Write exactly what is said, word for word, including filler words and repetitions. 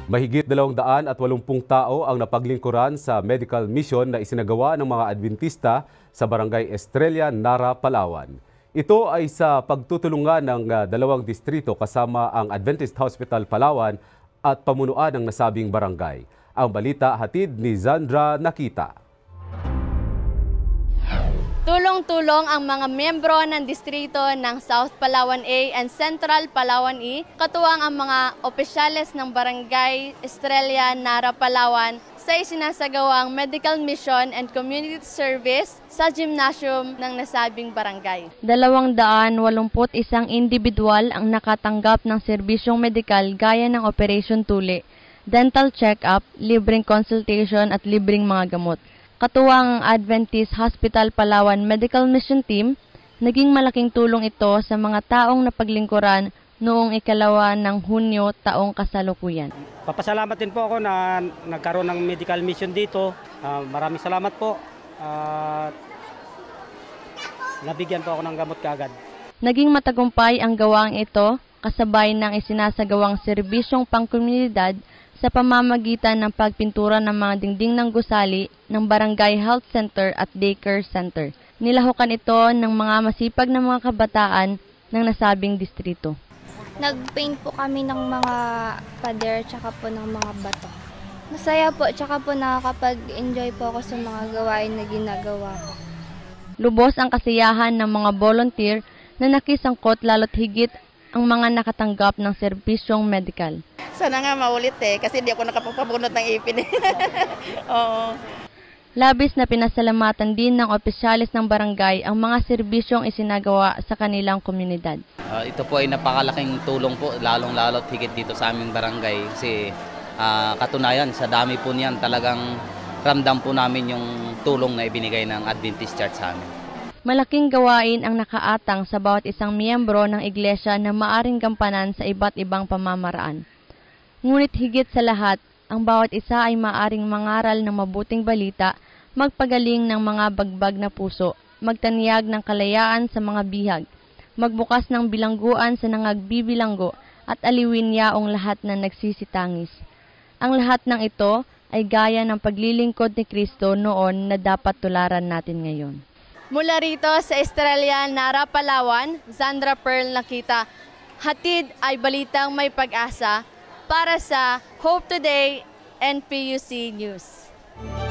Mahigit dalawang daan at walumpung tao ang napaglingkuran sa medical mission na isinagawa ng mga Adventista sa Barangay Estrella, Nara, Palawan. Ito ay sa pagtutulungan ng dalawang distrito kasama ang Adventist Hospital Palawan at pamunuan ng nasabing barangay. Ang balita hatid ni Zandra Nakita. Tulong-tulong ang mga miyembro ng distrito ng South Palawan A and Central Palawan E, katuwang ang mga opisyales ng Barangay Estrella, Nara, Palawan sa isinasagawang medical mission and community service sa gymnasium ng nasabing barangay. Dalawang daan walumput isang individual ang nakatanggap ng serbisyong medikal gaya ng Operation Tuli, dental check-up, libreng consultation at libreng mga gamot. Katuwang ang Adventist Hospital Palawan Medical Mission Team, naging malaking tulong ito sa mga taong napaglingkuran noong ikalawa ng Hunyo taong kasalukuyan. Papasalamat din po ako na nagkaroon ng medical mission dito. Uh, maraming salamat po. Uh, nabigyan po ako ng gamot kaagad. Naging matagumpay ang gawaang ito kasabay ng isinasagawang serbisyong pangkomunidad sa pamamagitan ng pagpintura ng mga dingding ng gusali ng Barangay Health Center at Daycare Center. Nilahukan ito ng mga masipag na mga kabataan ng nasabing distrito. Nag-paint po kami ng mga pader tsaka po ng mga bato. Masaya po tsaka po nakakapag-enjoy po ako sa mga gawain na ginagawa ko. Lubos ang kasiyahan ng mga volunteer na nakisangkot lalo't higit ang mga nakatanggap ng serbisyong medikal. Sana nga maulit eh, kasi hindi ako nakapapabunot ng ipin. Oo. Labis na pinasalamatan din ng opisyalis ng barangay ang mga serbisyong isinagawa sa kanilang komunidad. Uh, ito po ay napakalaking tulong po, lalong-lalo't higit dito sa aming barangay. Kasi uh, katunayan, sa dami po niyan, talagang ramdam po namin yung tulong na ibinigay ng Adventist Church sa amin. Malaking gawain ang nakaatang sa bawat isang miyembro ng iglesia na maaring gampanan sa iba't ibang pamamaraan. Ngunit higit sa lahat, ang bawat isa ay maaring mangaral ng mabuting balita, magpagaling ng mga bagbag na puso, magtaniyag ng kalayaan sa mga bihag, magbukas ng bilangguan sa nangagbibilanggo, at aliwin yaong lahat na nagsisitangis. Ang lahat ng ito ay gaya ng paglilingkod ni Kristo noon na dapat tularan natin ngayon. Mula rito sa Estrella, Nara, Palawan, Zandra Pearl Nakita. Hatid ay balitang may pag-asa para sa Hope Today N P U C News.